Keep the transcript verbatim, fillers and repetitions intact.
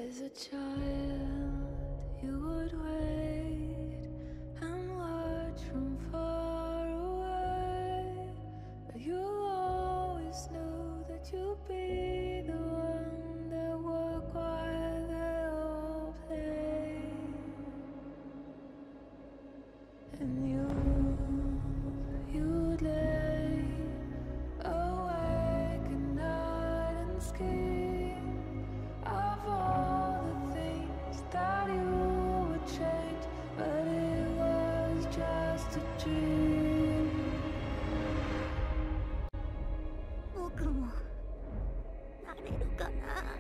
As a child, you would wait and watch from far away, but you always knew that you'd be the one that would while they all played. And you, you'd lay awake at night and scheme of all the things that you would change, but it was just a dream. 僕もなれるかな。